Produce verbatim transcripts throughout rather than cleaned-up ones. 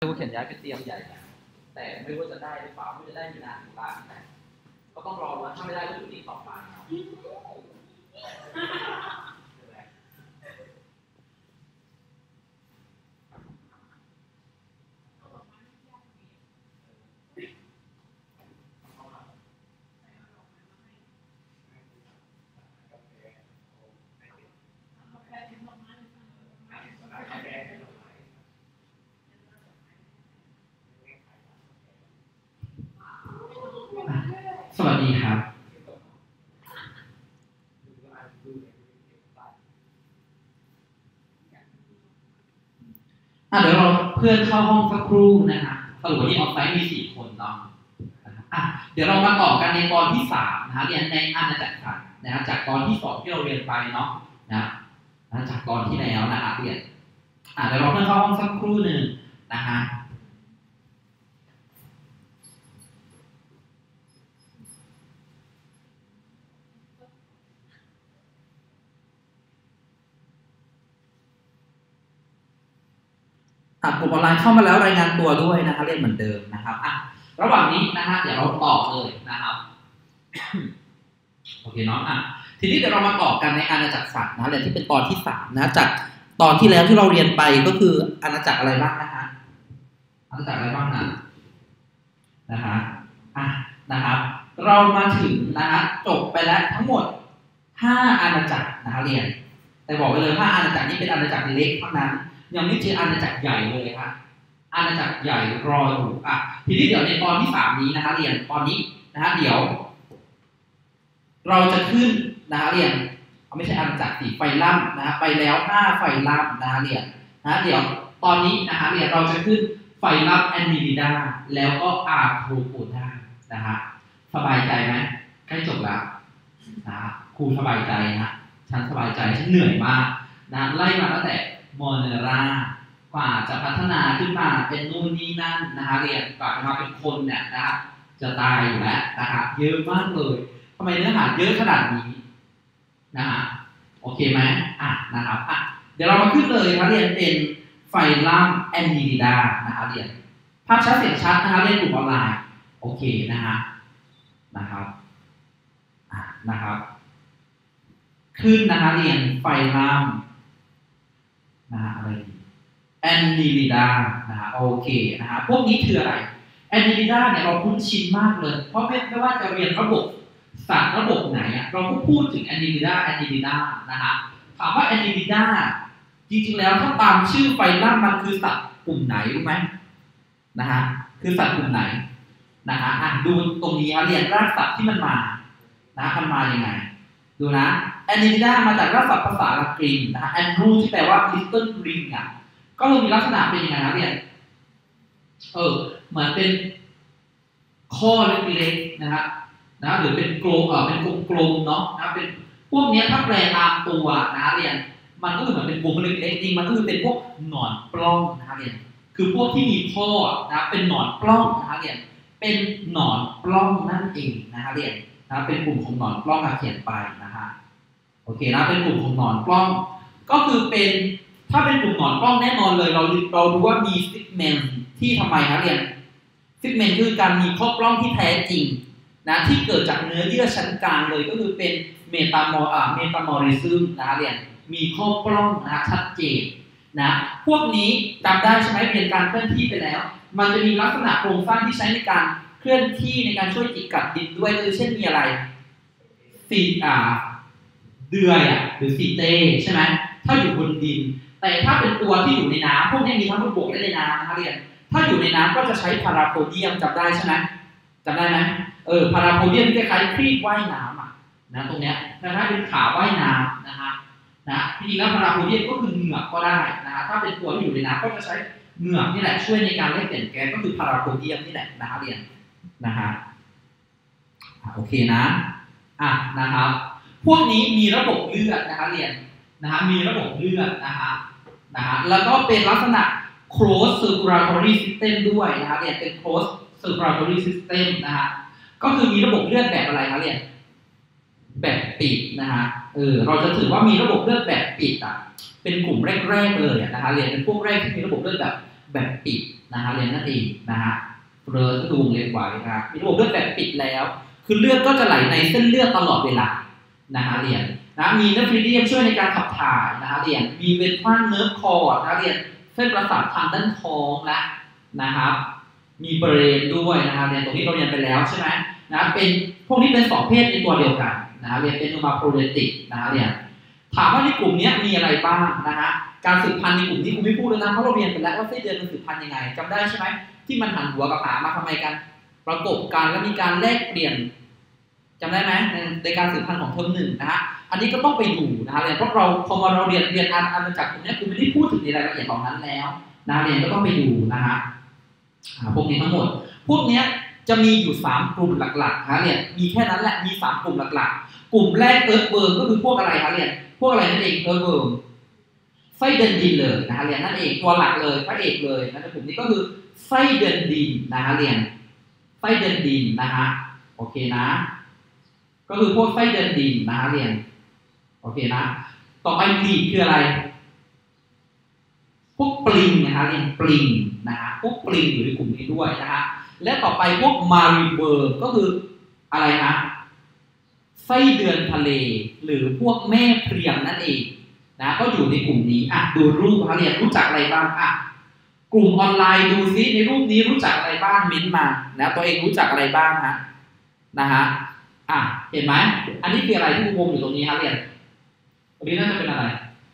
ผู้เขียนย้ายเป็นเตรียมใหญ่แต่ไม่ว่าจะได้หรือเปล่าไม่จะได้มีนาถึงล้านแต่ก็ต้องรอว่าถ้าไม่ได้ก็อยู่ที่ต่อไปสวัสดีครับอ่ะเดี๋ยวเราเพื่อนเข้าห้องสักครู่นะฮะสรุปวันนี้ออฟไซต์มีสี่คนเนาะอ่ะเดี๋ยวเรามาต่อกันในตอนที่สามนะฮะเรียนในอาณาจักรสัตว์นะฮะจากตอนที่สองที่เราเรียนไปเนาะนะจากตอนที่แล้วนะฮะเรียนอ่ะเดี๋ยวเราเพื่อนเข้าห้องสักครู่หนึ่งนะฮะกลุ่มออนไลน์เข้ามาแล้วรายงานตัวด้วยนะครับเรียนเหมือนเดิมนะครับอ่ะระหว่างนี้นะฮะเดี๋ยวเราต่อเลยนะครับ โอเคเนาะอ่ะทีนี้เดี๋ยวเรามาต่อกันในอาณาจักรสัตว์นะเรียนที่เป็นตอนที่สามนะจากตอนที่แล้วที่เราเรียนไปก็คืออาณาจักรอะไรบ้างนะฮะอาณาจักรอะไรบ้างนะนะฮะอ่ะนะครับเรามาถึงนะฮะจบไปแล้วทั้งหมดห้าอาณาจักรนะฮะเรียนแต่บอกไปเลยว่าอาณาจักรนี้เป็นอาณาจักรเล็กเท่านั้นยังไม่เจออาณาจักรใหญ่เลยครับอาณาจักรใหญ่รออยู่อ่ะทีนี้เดี๋ยวในตอนที่สามนี้นะฮะเรียนตอนนี้นะฮะเดี๋ยวเราจะขึ้นนะฮะเรียนไม่ใช่อาณาจักรสีไฟล่ำนะฮะไปแล้วห้าไฟล่ำนะฮะเรียนนะเดี๋ยวตอนนี้นะฮะเรียนเราจะขึ้นไฟล่ำแอนมิลิดาแล้วก็อาร์โทโพดานะฮะสบายใจไหมใกล้จบแล้วนะครูสบายใจนะฉันสบายใจฉันเหนื่อยมากนะไล่มาตั้งแต่มอเนรากว่าจะพัฒนาขึ้นมาเป็นนู่นนี่นั่นนะฮะเรียนกว่าจะมาเป็นคนเนี่ยนะฮะจะตายอยู่แล้วนะครับเยอะมากเลยทำไมเนื้อหาเยอะขนาดนี้นะฮะโอเคไหมอ่ะนะครับอ่ะเดี๋ยวเรามาขึ้นเลยนะเรียนเป็นไฟลัมแอนมิลิดานะฮะเรียนภาพชัดเสียงชัดนะฮะเรียนกลุ่มออนไลน์โอเคนะฮะนะครับอ่ะนะครับขึ้นนะฮะเรียนไฟลัมนะฮะอะไรแอนนิลิดานะฮะโอเคนะฮะพวกนี้คืออะไรแอนนิลิดาเนี่ยเราคุ้นชินมากเลยเพราะไม่ไม่ว่าจะเรียนระบบสัตว์ระบบไหนอ่ะเราก็พูดถึงแอนนิลิดาแอนนิลิดานะฮะถามว่าแอนนิลิดาจริงๆแล้วถ้าตามชื่อไฟลัมมันคือสัตว์กลุ่มไหนรู้ไหมนะฮะคือสัตว์กลุ่มไหนนะฮะอ่ะดูตรงนี้เรียนรากศัพท์ที่มันมานะมันมาอย่างไงดูนะแอนนิลิดามาจากรากศัพท์ภาษาละกรีนะฮะแอนนูที่แปลว่า little ring อ่ะก็เลยมีลักษณะเป็นยังไงนะเรียนเออเหมือนเป็นข้อเล็กๆนะฮะนะหรือเป็นกลมเออเป็นกลมๆเนาะนะเป็นพวกนี้ถ้าแปลตามตัวนะเรียนมันก็คือเหมือนเป็นวงเล็กๆจริงมันก็คือเป็นพวกหนอนปล้องนะเรียนคือพวกที่มีข้อนะเป็นหนอนปล้องนะเรียนเป็นหนอนปล้องนั่นเองนะเรียนนะเป็นกลุ่มของหนอนปล้องเขียนไปนะฮะโอเคนะเป็นกลุ่มของหนอนปล้องก็คือเป็นถ้าเป็นกลุ่มหนอนปล้องแน่นอนเลยเราเรารู้ว่ามีซิกเมนที่ทำไมครับเรียนซิกเมนคือการมีข้อปล้องที่แท้จริงนะที่เกิดจากเนื้อเยื่อชั้นกลางเลยก็คือเป็นเมตามอร์อ่าเมตามอริซึมนะเรียนมีข้อปล้องนะชัดเจนนะพวกนี้จำได้ใช่ไหมเรียนการเคลื่อนที่ไปแล้วมันจะมีลักษณะโครงสร้างที่ใช้ในการเคลื่อนที่ในการช่วยจิกกัดดินด้วยคือเช่นมีอะไรสีอ่าเดือยอ่ะหรือสีเต้ใช่ไหมถ้าอยู่บนดินแต่ถ้าเป็นตัวที่อยู่ในน้ำพวกนี้มีทั้งบนบกและในน้ำนะคะเรียนถ้าอยู่ในน้ำก็จะใช้พาราโพเดียมจำได้ใช่ไหมจำได้ไหมเออพาราโพเดียมที่คล้ายๆครีบว่ายน้ำอ่ะนะตรงเนี้ยนะฮะเป็นขาว่ายน้ำนะฮะนะจริงๆแล้วพาราโพเดียมก็คือเหงือกก็ได้นะฮะถ้าเป็นตัวที่อยู่ในน้ำก็จะใช้เหงือกนี่แหละช่วยในการแลกเปลี่ยนแก๊สก็คือพาราโพเดียมนี่แหละนะคะเรียนนะฮะโอเคนะอ่ะนะครับพวกนี้มีระบบเลือดนะคะเรียนนะฮะมีระบบเลือดนะฮะนะฮะแล้วก็เป็นลักษณะ closed circulatory system ด้วยนะฮะเรียนเป็น closed circulatory system นะฮะก็คือมีระบบเลือดแบบอะไรคะเรียนแบบปิดนะฮะเออเราจะถือว่ามีระบบเลือดแบบปิดอ่ะเป็นกลุ่มแรกๆเลยนะฮะเรียนเป็นพวกแรกที่มีระบบเลือดแบบแบบปิดนะฮะเรียนนั่นเองนะฮะเบลอก็ดูวงเล็บไว้นะครับมีระบบเลือดแบบปิดแล้วคือเลือดก็จะไหลในเส้นเลือดตลอดเวลานะฮะเรียนนะมีเนฟรีเดียมช่วยในการขับถ่ายนะฮะเรียนมีเวนทรัลเนิร์ฟคอร์ดนะเรียนเส้นประสาททางด้านท้องและนะครับมีเบรนด้วยนะฮะเรียนตรงนี้เราเรียนไปแล้วใช่ไหมนะเป็นพวกนี้เป็นสองเพศในตัวเดียวกันนะฮะเรียนเป็นนูมาโปรเลติกนะฮะเรียนถามว่าในกลุ่มนี้มีอะไรบ้างนะฮะการสืบพันธุ์ในกลุ่มนี้คุณไม่พูดแล้วนะเพราะเราเรียนไปแล้วว่าไส้เดือนมันสืบพันธุ์ยังไงจำได้ใช่ไหมที่มันหันหัวกับหางมาทำไมกันประกบกันแล้วมีการแลกเปลี่ยนจำได้ไหมในในการสืบพันธุ์ของเทอมหนึ่งนะฮะอันนี้ก็ต้องไปดูนะฮะเรียนเพราะเราพอมาเราเรียนเรียนอาณาจักรตรงนี้คุณไม่ได้พูดถึงในรายละเอียดของนั้นแล้วนะเรียนก็ต้องไปดูนะฮะพวกนี้ทั้งหมดพวกนี้จะมีอยู่สามกลุ่มหลักๆฮะเรียนมีแค่นั้นแหละมีสามกลุ่มหลักๆกลุ่มแรกเอิร์ธเวิร์มก็คือพวกอะไรฮะเรียนพวกอะไรนั่นเองเอิร์ธเวิร์มไส้เดือนดินเลยนะฮะเรียนนั่นเองตัวหลักเลยพระเอกเลยนะกลุ่มนี้ก็คือไส้เดือนดินนะฮะเรียนไส้เดือนดินนะฮะโอเคนะก็คือพวกไส้เดือนดินนะฮะเรียนโอเคนะต่อไปปลีกคืออะไรพวกปลิงนะฮะเรียนปลิงนะฮะพวกปลิงอยู่ในกลุ่มนี้ด้วยนะฮะและต่อไปพวกมารีเวิร์มก็คืออะไรนะไส้เดือนทะเลหรือพวกแม่เพลียงนั่นเองนะก็อยู่ในกลุ่มนี้อ่ะดูรูปนะเรียนรู้จักอะไรบ้างอ่ะกลุ่มออนไลน์ดูซิในรูปนี้รู้จักอะไรบ้างมิ้นมานะตัวเองรู้จักอะไรบ้างฮะนะฮะอ่ะเห็นไหมอันนี้คืออะไรที่วงอยู่ตรงนี้ฮะเรียนอันนี้น่าจะเป็นอะไร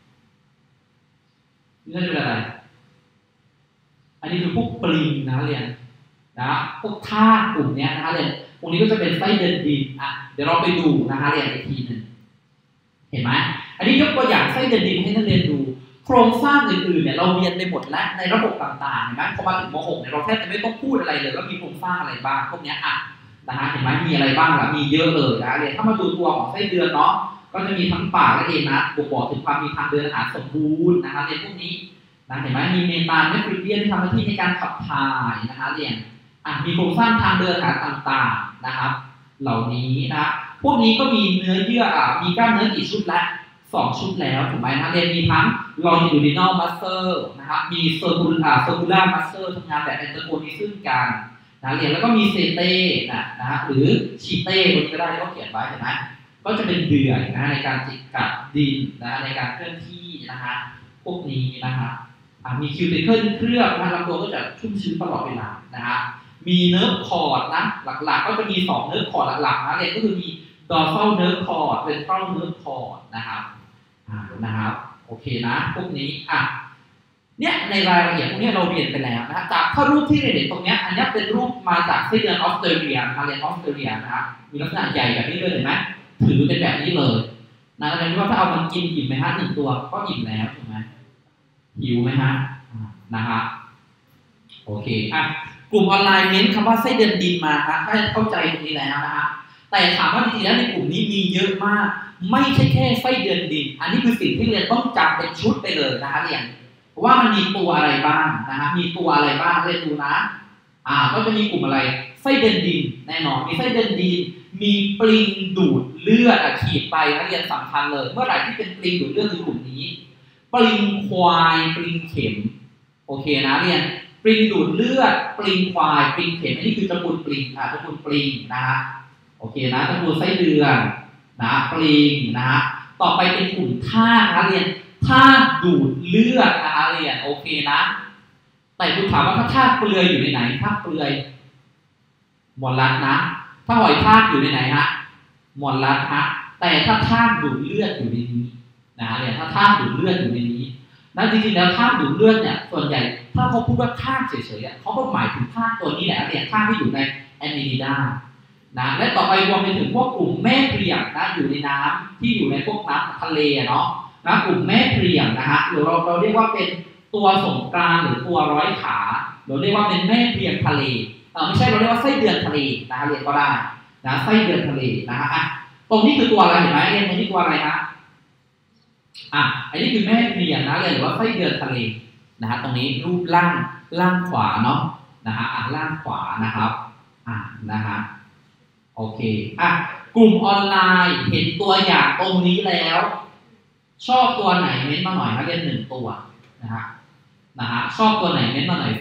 นี่น่าจะเป็นอะไรอันนี้คือพวกปลิงนะเรียนนะพวกท่ากลุ่มนี้นะเรียนตรงนี้ก็จะเป็นไส้เดือนดินอ่ะเดี๋ยวเราไปดูนะฮะเรียนอีกทีหนึ่งเห็นไหมอันนี้ยกตัวอย่างไส้เดือนดินให้นักเรียนดูโครงสร้างอื่นๆเนี่ยเราเรียนไปหมดแล้วในระบบต่างๆเห็นไหมพอมาถึงม หกเนี่ยเราแทบจะไม่ต้องพูดอะไรเลยว่ามีโครงสร้างอะไรบ้างพวกนี้อ่ะนะฮะเห็นไหมมีอะไรบ้างล่ะมีเยอะเลยนะเรียนถ้ามาดูตัวของไส้เดือนเนาะก็จะมีทั้งปากและเอ็นนะบ่งบอกถึงความมีทางเดินอาหารสมบูรณ์นะคะเรียนพวกนี้นะเห็นไหมมีเมตาเนฟริเดียนที่ทำหน้าที่ในการขับถ่ายนะคะเรียนอ่ะมีโครงสร้างทางเดินอาหารต่างๆนะครับเหล่านี้นะพวกนี้ก็มีเนื้อเยื่ออ่ะมีกล้ามเนื้อกี่ชุดละสองชุดแล้วถูกไหมนะเรียนมีทั้ง longitudinal muscle นะครับมี circular circular muscle ทำงานแบบ antagonism กันนะเรียนแล้วก็มีเซเต้นะนะหรือชีเต้คนก็ได้ที่เขาเขียนไว้เห็นไหมก็จะเป็นเดือยนะในการจิกกัดดินนะในการเคลื่อนที่นะฮะพวกนี้นะฮะมีคิวติเคิลเคลือบนะลำตัวก็จะชุ่มชื้นตลอดเวลานะฮะมีเนิร์ฟคอร์ดนะหลักๆก็จะมีสองเนิร์ฟคอร์ดหลักๆนะเรียนก็คือมี dorsal nerve cord ventral nerve cord นะครับนะครับโอเคนะพวกนี้อ่ะเนี่ยในรายละเอียดพวกนี้เราเรียนไปแล้วนะจากถ้ารูปที่เราเห็นตรงนี้อันนี้เป็นรูปมาจากไส้เดือนออสเตรเลียนะเรียนออสเตรเลียนะครับมีลักษณะใหญ่แบบนี้เลยเห็นไหมถือเป็นแบบนี้เลยนะแสดงว่าถ้าเอามันกินอิ่มไหมฮะหนึ่งตัวก็อิ่มแล้วถูกไหมหิวไหมฮะนะฮะโอเคอ่ะกลุ่มออนไลน์เน้นคำว่าไส้เดือนดินมาครับถ้าเข้าใจตรงนี้แล้วนะฮะแต่ถามว่าจริงๆแล้วในกลุ่มนี้มีเยอะมากไม่ใช่แค่ไส้เดือนดินอันนี้คือสิ่งที่เรียนต้องจำเป็นชุดไปเลยนะฮะเรียนว่ามันมีตัวอะไรบ้างนะฮะมีตัวอะไรบ้างเรียนดูนะอ่าก็จะมีกลุ่มอะไรไส้เดือนดินแน่นอนมีไส้เดือนดินมีปลิงดูดเลือดขีดไปนักเรียนสำคัญเลยเมื่อไหร่ที่เป็นปลิงดูดเลือดคือกลุ่มนี้ปลิงควายปลิงเข็มโอเคนะเรียนปลิงดูดเลือดปลิงควายปลิงเข็มอันนี้คือตระกูลปลิงอ่าตระกูลปลิงนะฮะโอเคนะตระกูลไส้เดือนนะปลิงนะฮะต่อไปเป็นกลุ่มท่านะเรียนท่าดูดเลือดนะเรียนโอเคนะแต่คุณถามว่าถ้าท่าเปลือยอยู่ในไหนท่าเปลือยหมอนรัดนะถ้าหอยทากอยู่ในไหนฮะหมอนรัดฮะแต่ถ้าทากดูดเลือดอยู่ในนี้นะเรียนถ้าทากดูดเลือดอยู่ในนี้นั่นจริงๆแล้วทากดูดเลือดเนี่ยส่วนใหญ่ถ้าเขาพูดว่าทากเฉยๆเขาก็หมายถึงทากตัวนี้แหละเรียนทากที่อยู่ในแอนิลิดานะและต่อไปรวมไปถึงพวกกลุ่มแม่เพลียงนะอยู่ในน้ำที่อยู่ในพวกน้ำทะเลเนาะนะกลุ่มแม่เพลียงนะฮะหรือเราเราเรียกว่าเป็นตัวสงกรานต์หรือตัวร้อยขาเราเรียกว่าเป็นแม่เพลียงทะเลเออไม่ใช่เราเรียกว่าไส้เดือนทะเลนะเรียนก็ได้นะไส้เดือนทะเลนะฮะอ่ะตรงนี้คือตัวอะไรเห็นไหมเรียนตรงนี้ตัวอะไรฮะอ่ะอันนี้คือแม่เพลียงนะเรียนหรือว่าไส้เดือนทะเลนะฮะตรงนี้รูปล่างล่างขวาเนาะนะฮะอ่ะล่างขวานะครับอ่ะนะฮะโอเคอ่ะกลุ่มออนไลน์เห็นตัวอย่างตรงนี้แล้วชอบตัวไหนเม้นมาหน่อยนะเรียนหนึ่งตัวนะฮะนะฮะชอบตัวไหนเม้นมาหน่อยสิ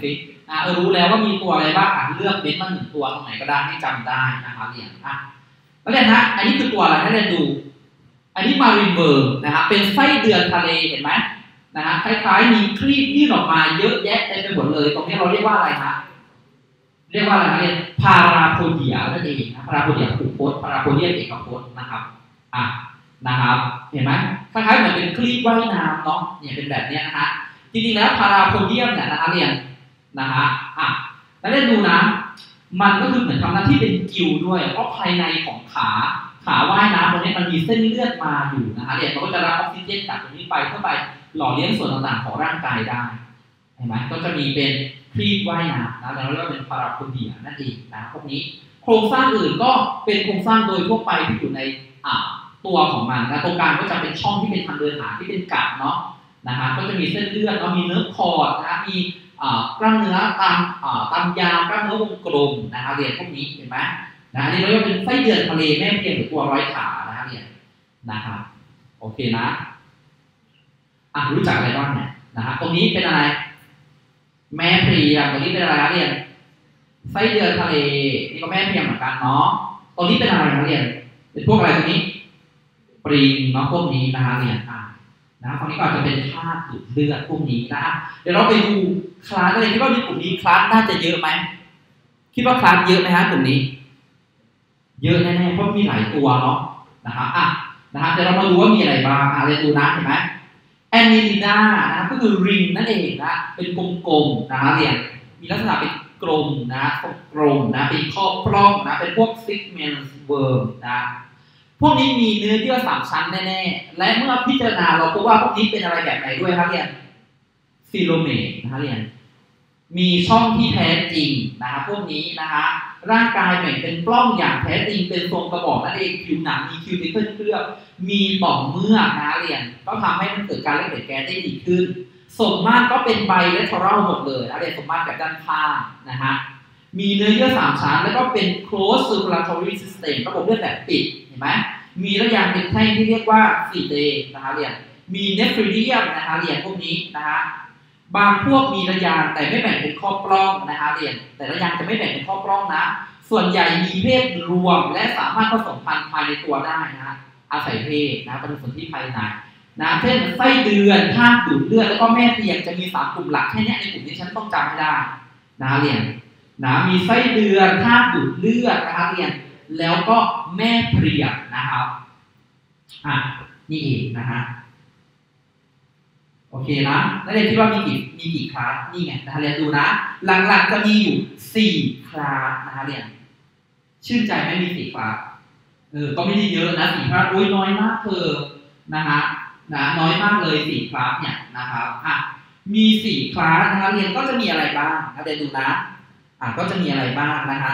อ่ะเออรู้แล้วว่ามีตัวอะไรบ้างอ่ะเลือกเว้นมาหนึ่งตัวตรงไหนก็ได้ให้จำได้นะครับเรียนอ่ะแล้วเรียนนะอันนี้คือตัวอะไรให้เรียนดูอันนี้มารินเบิร์กนะครับเป็นไส้เดือนทะเลเห็นไหมนะฮะคล้ายๆมีครีบยื่นออกมาเยอะแยะเต็มไปหมดเลยตรงนี้เราเรียกว่าอะไรฮะเรียกว่าอะไรนะเรียนพาราโพเดียนั่นเองนะพาราโพเดียผูกพจน์พาราโพเดียเอกพจน์นะครับอ่ะนะครับเห็นไหมคล้ายๆเหมือนเป็นครีบว่ายน้ำเนาะเนี่ยเป็นแบบนี้นะฮะจริงๆแล้วพาราโพเดียมเนี่ยนะครับเรียนนะฮะอ่ะแล้วเรียนดูนะมันก็คือเหมือนทำหน้าที่เป็นกิวด้วยเพราะภายในของขาขาว่ายน้ำตรงนี้มันมีเส้นเลือดมาอยู่นะฮะเรียนมันก็จะรับออกซิเจนจากตรงนี้ไปเพื่อไปหล่อเลี้ยงส่วนต่างๆของร่างกายได้เห็นไหมก็จะมีเป็นครีบว่ายน้ำนะแล้วเรียกว่าเป็นพาราโพเดียนั่นเองนะพวกนี้โครงสร้างอื่นก็เป็นโครงสร้างโดยทั่วไปที่อยู่ในอ่าตัวของมันนะตรงกลางก็จะเป็นช่องที่เป็นทางเดินหายที่เป็นกัดเนาะนะฮะก็จะมีเส้นเลือดแล้วมีเนื้อคอร์ดนะมีกล้ามเนื้อตามตามยาวกล้ามเนื้อวงกลมนะฮะเรียนพวกนี้เห็นไหมนะอันนี้เราเรียกว่าเป็นไส้เดือนทะเลแม่เพียงหรือตัวร้อยขานะฮะเรียนนะครับโอเคนะอ่ะรู้จักอะไรบ้างเนี่ยนะฮะตรงนี้เป็นอะไรแม่เพลียตรงนี้เป็นอะไรนะเรียนไส้เดือนทะเลนี่ก็แม่เพียงเหมือนกันเนาะตรงนี้เป็นอะไรนะเรียนเป็นพวกอะไรตรงนี้ปริงเนาะพวกนี้นะฮะเรียนอ่ะนะตรงนี้ก็จะเป็นธาตุดูดเลือดพวกนี้นะเดี๋ยวเราไปดูคลาสอะไรที่ว่าในกลุ่มนี้คลาสน่าจะเยอะไหมคิดว่าคลาสเยอะไหมฮะกลุ่มนี้เยอะแน่ๆเพราะมีหลายตัวเนาะนะครับอ่ะนะฮะเดี๋ยวเรามาดูว่ามีอะไรบ้างอ่ะเรียนดูนะเห็นไหมแอนนิลิดานะก็คือริงนั่นเองนะเป็นกลมๆนะฮะเรียนมีลักษณะเป็นกลมนะกลมนะเป็นข้อปล้องนะเป็นพวกซิกเมนส์เวิร์มนะพวกนี้มีเนื้อเยื่อสามชั้นแน่ๆและเมื่อพิจารณาเราพบว่าพวกนี้เป็นอะไรแบบไหนด้วยครับเรียนฟิโลเมตนะฮะเรียนมีช่องที่แท้จริงนะฮะพวกนี้นะฮะร่างกายแบ่งเป็นปล้องอย่างแท้จริงเป็นทรงกระบอกนั่นเองผิวหนังมีคิวติเคิลเคลือบมีต่อมเมือกนะเรียนก็ทำให้มันเกิดการเล่นเด็ดแก๊สได้ดีขึ้นสมมาตรก็เป็นไบเลเทอรัลหมดเลยนะเรียนสมมาตรแบบด้านข้างนะฮะมีเนื้อเยื่อสามชั้นแล้วก็เป็น closed circulatory system ระบบเลือดแบบปิดเห็นไหมมีระยางเป็นแท่งที่เรียกว่าฟีเดนะคะเรียนมีเนฟริเดียมนะคะเรียนพวกนี้นะฮะบางพวกมีระยางแต่ไม่แบ่งเป็นข้อปล้องนะคะเรียนแต่ระยางจะไม่แบ่งเป็นข้อปล้องนะส่วนใหญ่มีเพศรวมและสามารถผสมพันธุ์ภายในตัวได้นะอาศัยเพศนะเป็นส่วนที่ภายในนะเช่นไส้เดือนธาตุดูดเลือดแล้วก็แม่เพียงจะมีสามกลุ่มหลักแค่นี้ในกลุ่มที่ฉันต้องจำให้ได้นะเรียนนะมีไส้เดือนธาตุดูดเลือดนะคะเรียนแล้วก็แม่เพลียนะครับอ่ะนี่เองนะฮะโอเคนะแล้วเรียนคิดว่ามีกี่มีกี่คลาสนี่ไงนะเรียนดูนะหลักๆจะมีอยู่สี่คลาสนะเรียนชื่นใจไหมมีสี่คลาสเออก็ไม่ได้เยอะนะสี่คลาสโอ้ยน้อยมากเธอนะฮะนะน้อยมากเลยสี่คลาสเนี่ยนะครับอ่ะมีสี่คลาสนะคะเรียนก็จะมีอะไรบ้างนะเรียนดูนะอ่ะก็จะมีอะไรบ้างนะฮะ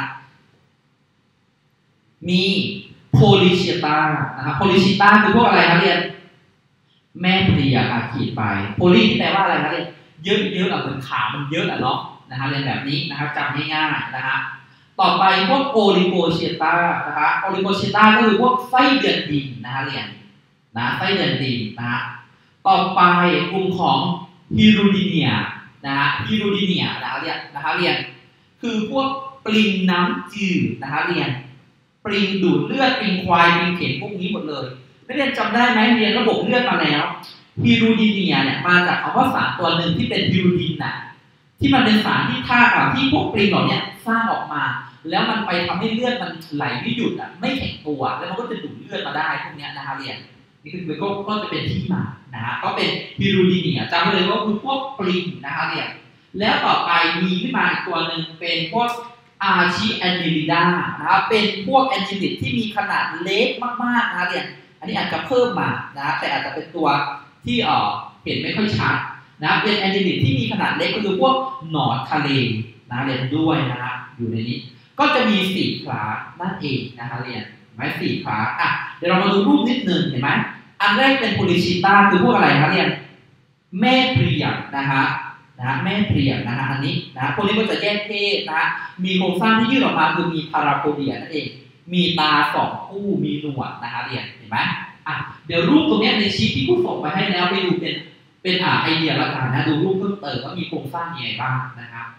มีโพลิชิต้านะครับโพลิชิต้าคือพวกอะไรครับเรียนแม่เพลียค่ะขีดไปโพลีที่แปลว่าอะไรครับเรียนเยอะเยอะอะเหมือนขามันเยอะอะเนาะนะฮะเรียนแบบนี้นะครับจำง่ายๆนะฮะต่อไปพวกโอลิโกเชต้านะคะโอลิโกเชต้าก็คือพวกไส้เดือนดินนะฮะเรียนนะไส้เดือนดินนะฮะต่อไปกลุ่มของฮิรูดิเนียนะฮะฮิรูดิเนียนะเรียนนะคะเรียนคือพวกปลิงน้ำจืดนะคะเรียนปลิงดูดเลือดปลิงควายปลิงเข็มพวกนี้หมดเลยนักเรียนจำได้ไหมเรียนระบบเลือดมาแล้วฮิรูดิเนียเนี่ยมาจากคำว่าสารตัวหนึ่งที่เป็นฮิรูดินน่ะที่มันเป็นสารที่ท่าที่พวกปลิงเหล่านี้สร้างออกมาแล้วมันไปทำให้เลือดมันไหลไม่หยุดอ่ะไม่แข็งตัวแล้วมันก็จะดูดเลือดมาได้พวกนี้นะคะเรียนนี่คือก็ก็จะเป็นที่มานะฮะก็เป็นฮิรูดิเนียจำไว้เลยว่าคือพวกปลิงนะคะเรียนแล้วต่อไปมีขึ้นมาอีกตัวหนึ่งเป็นพวกอาชิแอนนิลิดานะครับเป็นพวกแอนนิลิดที่มีขนาดเล็กมากๆนะเรียนอันนี้อาจจะเพิ่มมานะแต่อาจจะเป็นตัวที่เอ่อเห็นไม่ค่อยชัดนะเป็นแอนนิลิดที่มีขนาดเล็กก็คือพวกหนอนทะเลนะเรียนด้วยนะฮะอยู่ในนี้ก็จะมีสี่คลาสนั่นเองนะคะเรียนเห็นไหมสี่คลาสอ่ะเดี๋ยวเรามาดูรูปนิดหนึ่งเห็นไหมอันแรกเป็นโพลิชิต้าคือพวกอะไรคะเรียนแม่เพลียนะฮะนะแม่เพลียนะฮะอันนี้นะพวกนี้ก็จะแยกเพศนะมีโครงสร้างที่ยืดออกมาคือมีพาราโพเดียนั่นเองมีตาสองคู่มีหนวดนะคะเรียนเห็นไหมอ่ะเดี๋ยวรูปตรงนี้ในชีทที่ผู้ส่งไปให้แล้วไปดูเป็นเป็นอ่าไอเดียละกันนะดูรูปเพิ่มเติมว่ามีโครงสร้างยังไงบ้างนะครับ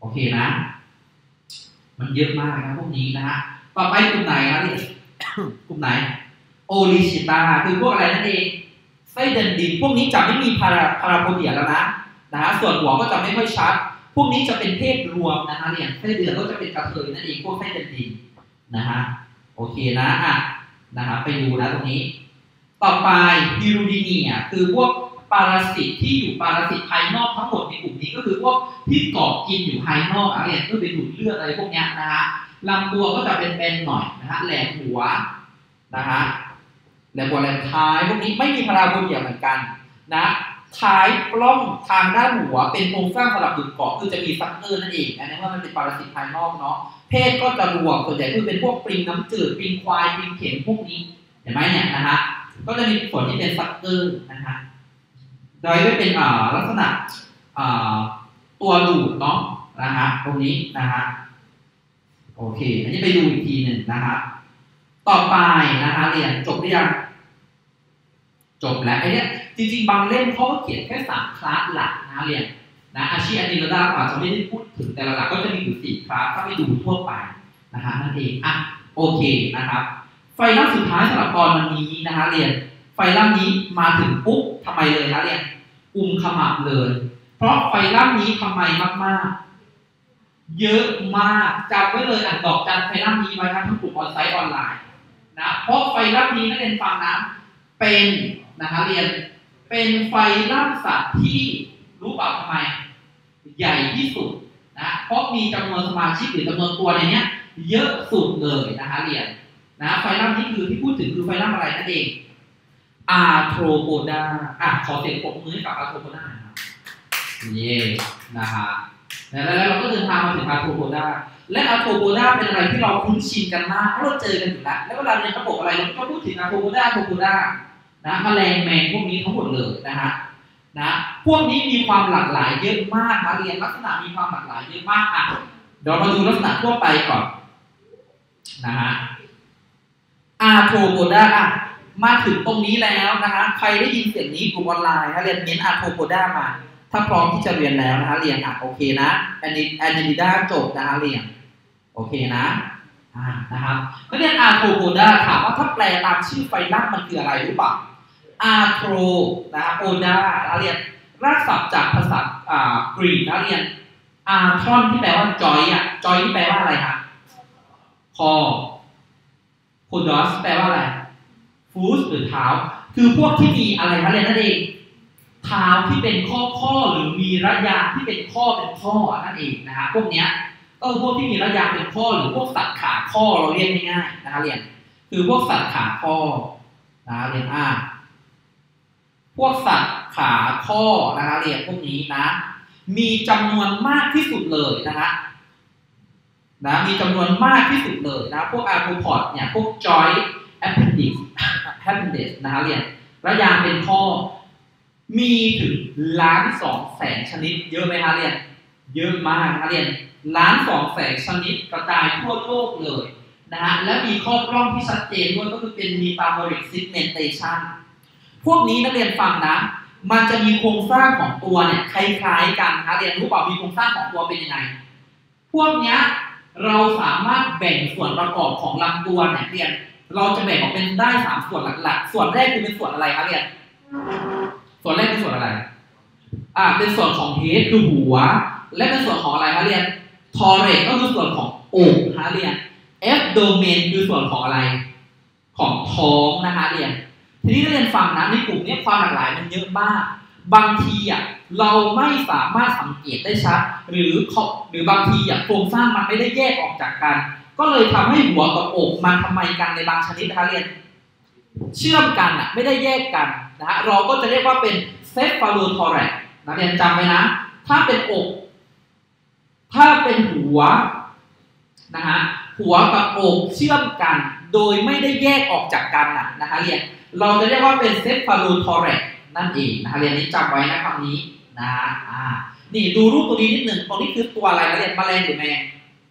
โอเคนะมันเยอะมากนะพวกนี้นะฮะต่อไปกลุ่มไหนครับนี่ กลุ่มไหนโอลิชิตาคือพวกอะไรนั่นเองไส้เดินดินพวกนี้จะไม่มีพาราพาราโพเดียแล้วนะนะฮะส่วนหัวก็จะไม่ค่อยชัดพวกนี้จะเป็นเพศรวมนะฮะเนี่ยไส้เดือนก็จะเป็นกระเทยนั่นเองพวกไส้เดินดินนะฮะโอเคนะอ่ะนะครับไปดูนะตรงนี้ต่อไปฮิรูดิเนียคือพวกปรสิตที่อยู่ปรสิตภายนอกทั้งหมดในกลุ่มนี้ก็คือพวกที่เกาะกินอยู่ภายนอกอะไรก็เป็นดูดเลือดอะไรพวกนี้นะฮะลำตัวก็จะเป็นเป็นหน่อยนะฮะแหลมหัวนะฮะแหลมหัวแหลมท้ายพวกนี้ไม่มีพาราโพเดียเหมือนกันนะท้ายปล้องทางด้านหัวเป็นโครงสร้างสำหรับดูดเกาะคือจะมีซักเกอร์นั่นเองอันนี้ว่ามันเป็นปรสิตภายนอกเนาะเพศก็จะรวมส่วนใหญ่คือเป็นพวกปลิงน้ำจืดปลิงควายปลิงเข็มพวกนี้เห็นไหมเนี่ยนะฮะก็จะมีส่วนที่เป็นซักเกอร์นะฮะโดยไม่เป็นอ่าลักษณะอ่าตัวดูดเนาะนะฮะตรงนี้นะฮะโอเคอันนี้ไปดูอีกทีหนึ่งนะฮะต่อไปนะฮะเรียนจบหรือยังจบแล้วไอ้เนี้ยจริงๆบางเล่มเขาก็เขียนแค่สามคลาสหลักนะเรียนนะอาชีพอันนี้เราได้อาจจะไม่ได้พูดถึงแต่ละหลักก็จะมีอยู่สี่คลาสถ้าไปดูทั่วไปนะฮะนั่นเองอ่ะโอเคนะครับไฟลัมสุดท้ายสำหรับตอนวันนี้นะฮะเรียนไฟลัมนี้มาถึงปุ๊บทำไมเลยนะเรียนกุมขมับเลยเพราะไฟลัมนี้ทำไมมากๆเยอะมากจำไว้เลยอ่านดอกจันไฟลัมนี้ไว้ทั้งกลุ่มออนไซต์ออนไลน์นะเพราะไฟลัมนี้นักเรียนฟังนะเป็นนะคะเรียนเป็นไฟลัมสัตว์ที่รู้เปล่าทำไมใหญ่ที่สุดนะเพราะมีจำนวนสมาชิกหรือจำนวนตัวในนี้เยอะสุดเลยนะคะเรียนนะไฟลัมนี้คือที่พูดถึงคือไฟลัมอะไรนั่นเองอาร์โทรโปดาอ่ะขอเสียงปรบมือให้กับอาร์โทรโปดานะครับเย่นะฮะแล้วเราก็เดินทางมาถึงอาร์โทรโปดาและอาร์โทรโปดาเป็นอะไรที่เราคุ้นชินกันมากเพราะเราเจอกันอยู่แล้วแล้วเวลาเรียนระบบอะไรเราก็พูดถึงอาร์โทรโปดาอาร์โทรโปดานะแมลงแมงพวกนี้ทั้งหมดเลยนะฮะนะพวกนี้มีความหลากหลายเยอะมากนะเรียนลักษณะมีความหลากหลายเยอะมากอ่ะเดี๋ยวมาดูลักษณะทั่วไปก่อนนะฮะอาร์โทรโปดาอ่ะมาถึงตรงนี้แล้วนะฮะใครได้ยินเสียงนี้กลุ่มออนไลน์นะเรียนเน้นอาร์โทรโปดามาถ้าพร้อมที่จะเรียนแล้วนะฮะเรียนอ่ะโอเคนะแอนนิแอนนิดาจบนะฮะเรียนโอเคนะอ่านะครับก็เรียนอาร์โทรโปดาถามว่าถ้าแปลตามชื่อไฟลัมมันคืออะไรรู้ป่ะอาร์โทรนะโปดาเรียนรากศัพท์จากภาษาอ่ากรีกนะเรียนอาร์ทรอนที่แปลว่าจอยอ่ะจอยที่แปลว่าอะไรคะคอโคดอสแปลว่าอะไรฟูสหรือเท้าคือพวกที่มีอะไรคะเรียนนั่นเองเท้าที่เป็นข้อข้อหรือมีระยางที่เป็นข้อเป็นข้อนั่นเองนะฮะพวกเนี้ยก็คือพวกที่มีระยางเป็นข้อหรือพวกสัตว์ขาข้อเราเรียกง่ายๆนะคะเรียนคือพวกสัตว์ขาข้อนะเรียนอ่าพวกสัตว์ขาข้อนะคะเรียนพวกนี้นะมีจำนวนมากที่สุดเลยนะคะนะมีจำนวนมากที่สุดเลยนะพวกอาร์โทรพอดเนี่ยพวกจอยแอปเปนดิกแอปเปนดิกนะคะเรียนระยางเป็นข้อมีถึงล้านสองแสนชนิดเยอะไหมคะเรียนเยอะมากนะเรียนล้านสองแสนชนิดกระจายทั่วโลกเลยนะฮะและมีข้อกล้องที่ชัดเจนด้วยก็คือเป็น metabolic segmentation พวกนี้นักเรียนฟังนะมันจะมีโครงสร้างของตัวเนี่ยคล้ายๆกันนะเรียนรู้เปล่ามีโครงสร้างของตัวเป็นยังไงพวกเนี้ยเราสามารถแบ่งส่วนประกอบของลำตัวเนี่ยเรียนเราจะแบ่งออกเป็นได้สามส่วนหลักๆส่วนแรกคือเป็นส่วนอะไรครับเรียนส่วนแรกเป็นส่วนอะไรอ่าเป็นส่วนของเฮดคือหัวและเป็นส่วนของอะไรครับเรียนทอเรกก็คือส่วนของอกนะเรียนเอฟโดเมนคือส่วนของอะไรของท้องนะคะเรียนทีนี้เรียนฟังนะในกลุ่มนี้ความหลากหลายมันเยอะมากบางทีอ่ะเราไม่สามารถสังเกตได้ชัดหรือหรือบางทีอ่ะโครงสร้างมันไม่ได้แยกออกจากกันก็เลยทำให้หัวกับอกมันทำไมกันในบางชนิดนะคะเรียนเชื่อมกันอ่ะไม่ได้แยกกันนะฮะเราก็จะเรียกว่าเป็นเซฟาโลทอแรกนะเรียนจำไว้นะถ้าเป็นอกถ้าเป็นหัวนะฮะหัวกับอกเชื่อมกันโดยไม่ได้แยกออกจากกันนะนะคะเรียนเราจะเรียกว่าเป็นเซฟาโลทอแรกนั่นเองนะคะเรียนนี้จำไว้นะคำนี้นะอ่านี่ดูรูปตัวนี้นิดหนึ่งตรงนี้คือตัวอะไรนะเรียนแมลงหรือแมง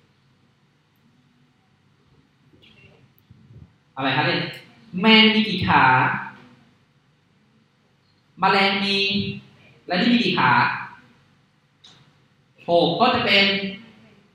อะไรครับเรียนแมงมีกี่ขาแมลงมีและนี่มีกี่ขาหกก็จะเป็น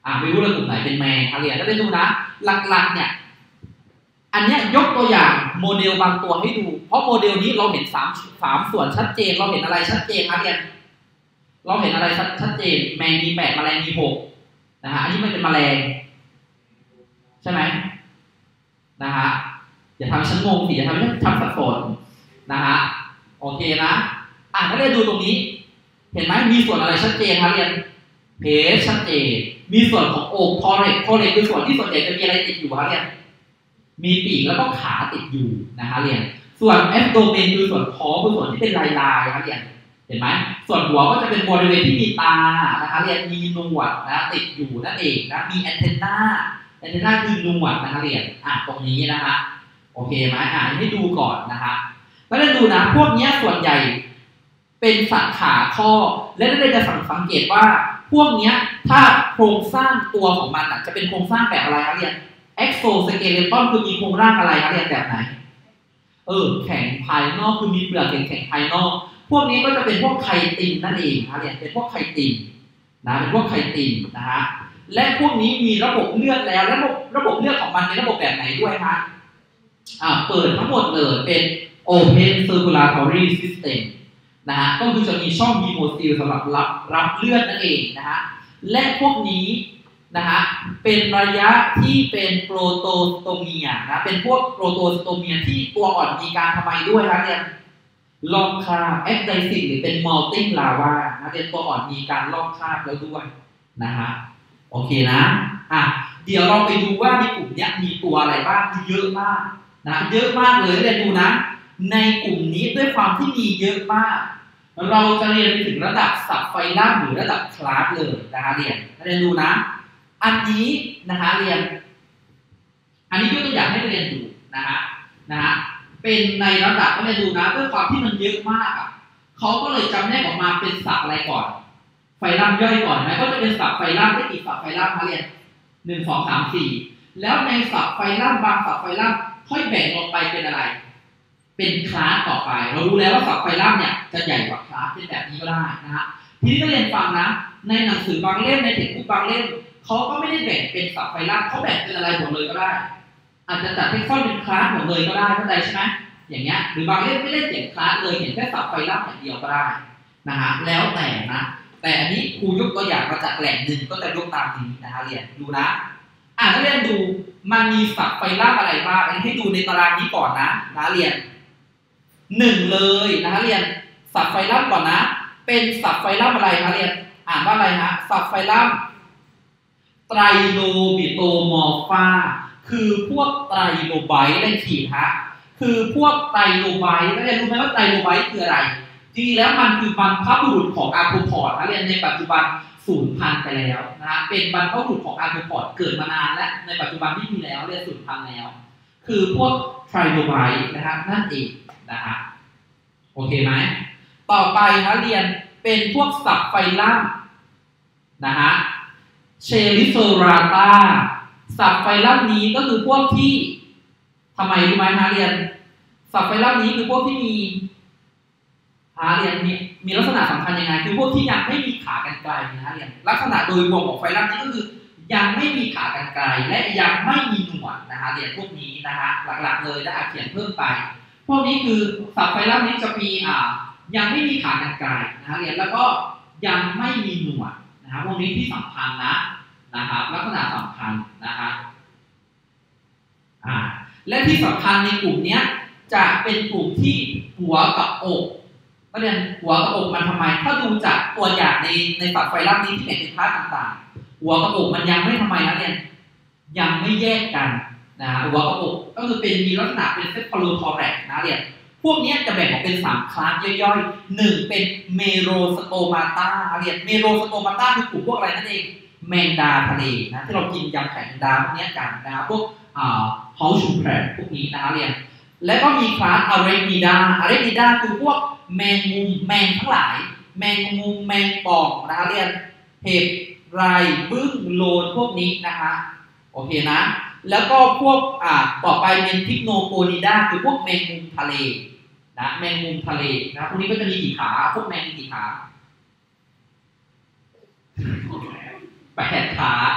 อ่าไม่รู้เลยกลุ่มไหนเป็นแมงนักเรียนแล้วได้ดูนะหลักๆเนี่ยอันนี้ยกตัวอย่างโมเดลบางตัวให้ดูเพราะโมเดลนี้เราเห็นสามสามส่วนชัดเจนเราเห็นอะไรชัดเจนนักเรียนเราเห็นอะไรชัดเจนแมงมีแปดแมลงมีหกนะฮะอันนี้ไม่เป็นแมลงใช่ไหมนะฮะอย่าทำให้ฉันงงสิอย่าทำให้ฉันทำสับสนนะฮะโอเคนะอ่ะนักเรียนดูตรงนี้เห็นไหมมีส่วนอะไรชัดเจนนักเรียนเพจชัดเจนมีส่วนของโอกทอเรกทอเรกคือส่วนที่ส่วนใหญ่จะมีอะไรติดอยู่นักเรียนมีปีกแล้วก็ขาติดอยู่นะคะเรียนส่วนแอปโดเมนคือส่วนท้องคือส่วนที่เป็นลายลายนะคะเรียนเห็นไหมส่วนหัวก็จะเป็นบริเวณที่มีตานะคะเรียนมีหนวดนะติดอยู่นั่นเองนะมีแอนเทนนาแอนเทนนาคือหนวดนะคะเรียนอ่ะตรงนี้นะคะโอเคไหมอ่านให้ดูก่อนนะคะแล้วเราดูนะพวกนี้ส่วนใหญ่เป็นสัตว์ขาข้อและเราจะสังเกตว่าพวกนี้ถ้าโครงสร้างตัวของมันจะเป็นโครงสร้างแบบอะไรคะเรียนเอ็กโซสเกเลตอนคือมีโครงร่างอะไรคะเรียนแบบไหนเออแข็งภายนอกคือมีเปลือกแข็งๆภายนอกพวกนี้ก็จะเป็นพวกไคตินนั่นเองนะเรียนเป็นพวกไคตินนะเป็นพวกไคตินนะฮะและพวกนี้มีระบบเลือดแล้วระบบระบบเลือดของมันเป็นระบบแบบไหนด้วยฮะอ่าเปิดทั้งหมดเลยเป็น Open Circulatory System นะฮะก็คือจะมีช่องฮีโมซิลสำหรับรับรับเลือดนั่นเองนะฮะและพวกนี้นะฮะเป็นระยะที่เป็นโปรโตสโตเมียนะเป็นพวกโปรโตสโตเมียที่ตัวอ่อนมีการทำไมด้วยนะเนี่ยลอกคราบแอคไดซิสหรือเป็นมัลติงลาวานะเป็นตัวอ่อนมีการลอกคราบแล้วด้วยนะฮะโอเคนะอ่ะเดี๋ยวเราไปดูว่าในกลุ่มนี้มีตัวอะไรบ้างเยอะมากนะเยอะมากเลยเรียนดูนะในกลุ่มนี้ด้วยความที่มีเยอะมากเราจะเรียนไปถึงระดับสับไฟลัมหรือระดับคลาสเลยนะคะเรียนเรียนดูนะอันนี้นะคะเรียนอันนี้ยกตัวอย่างให้เรียนดูนะฮะนะฮะเป็นในระดับก็เรียนดูนะด้วยความที่มันเยอะมากอ่ะเขาก็เลยจำแนกออกมาเป็นสับอะไรก่อนไฟลัมย่อยก่อนไหมก็จะเป็นสับไฟลัมได้กี่สับไฟลัมคะเรียนหนึ่งสองสามสี่แล้วในสับไฟลัมบางสับไฟลัมค่อยแบ่งลงไปเป็นอะไรเป็นคลาสต่อไปเรารู้แล้วว่าสับไฟลัมเนี่ยจะใหญ่กว่าคลาสเป็นแบบนี้ก็ได้นะฮะทีนี้ก็เรียนฟังนะในหนังสือบางเล่มในเทคนิคบางเล่มเขาก็ไม่ได้แบ่งเป็นสับไฟลัมเขาแบ่งเป็นอะไรหมดเลยก็ได้อาจจะจัดให้ค่อนเป็นคลาสหมดเลยก็ได้เข้าใจใช่ไหมอย่างเงี้ยหรือบางเล่มไม่ได้เขียนคลาสเลยเห็นแค่สับไฟลัมอย่างเดียวก็ได้นะฮะแล้วแต่นะแต่อันนี้ครูยกตัวอย่างมาจากแหล่งหนึ่งก็จะยกตามนี้นะฮะเรียนดูนะอ่าถ้าเรียนดูมันมีสับไฟลัมอะไรบ้างอันนี้ให้ดูในตารางนี้ก่อนนะนะเรียนหนึ่งเลยนะฮะเรียนสับไฟลัมก่อนนะเป็นสับไฟลัมอะไรคะเรียนอ่านว่าอะไรฮะสับไฟลัมไตรโลบิโตมอร์ฟาคือพวกไตรโลไบต์ได้ขีดฮะคือพวกไตรโลไบต์แล้วเรียนรู้ไหมว่าไตรโลไบต์คืออะไรจริงแล้วมันคือบรรพบุรุษของอาร์โทพอดนะเรียนในปัจจุบันสูญพันธุ์ไปแล้วนะฮะเป็นบรรพบุรุษของอาร์โทพอดเกิดมานานและในปัจจุบันไม่มีแล้วเรียนสูญพันธุ์แล้วคือพวกไตรโลไบต์นะครับนั่นเองนะฮะโอเคไหมต่อไปนะเรียนเป็นพวกสับไฟลัมนะฮะเชลิโซราตาสับไฟลัมนี้ก็คือพวกที่ทำไมรู้ไหมฮะเรียนสับไฟลัมนี้คือพวกที่มีฮะเรียนมีมีลักษณะสำคัญยังไงคือพวกที่ยังไม่มีขากรรไกรนะฮะเรียนลักษณะโดยรวมของไฟลัมนี้ก็คือยังไม่มีขากรรไกรและยังไม่มีหนวดนะฮะเรียนพวกนี้นะฮะหลักๆเลยได้อาจเขียนเพิ่มไปพวกนี้คือสับไฟลัมนี้จะมีอ่ายังไม่มีขากรรไกรนะฮะเรียนแล้วก็ยังไม่มีหนวดนะฮะพวกนี้ที่สำคัญนะนะครับลักษณะสำคัญนะฮะอ่าและที่สำคัญในกลุ่มนี้จะเป็นกลุ่มที่หัวกับอกก็เรียนหัวกับอกมันทำไมถ้าดูจากตัวอย่างในในสับไฟลัมนี้ที่เห็นเป็นภาพต่างๆหัวกับอกมันยังไม่ทำไมนะเรียนยังไม่แยกกันนะหัวกับอกก็คือเป็นมีลักษณะเป็นเซฟโฟโลทอแรกนะเรียนพวกนี้จะแบ่งออกเป็นสามคลาสย่อยๆหนึ่งเป็นเมโรสโตมาตาเรียนเมโรสโตมาตาคือกลุ่มพวกอะไรนั่นเองแมงดาทะเลนะที่เรากินยำไข่แมงดาพวกนี้กันนะครับพวกอ่าเฮาชูแพรพวกนี้นะเรียนและก็มีคลาสอาเรนิดาอาเรนิดาคือพวกแมงมุมแมงทั้งหลายแมงมุมแมงป่องนะเรียนเห็บไรบึ้งโลนพวกนี้นะคะโอเคนะแล้วก็พวกอ่าต่อไปเป็นทิกโนโกนิดาคือพวกแมงมุมทะเลนะแมงมุมทะเลนะพวกนี้ก็จะมีกี่ขาพวกแมงมีกี่ขาแปดขา